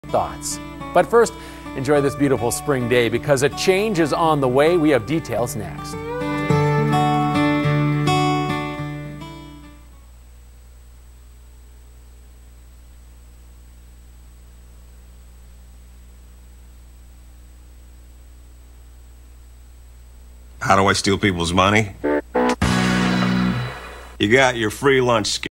thoughts. But first, enjoy this beautiful spring day because a change is on the way. We have details next. How do I steal people's money? You got your free lunch.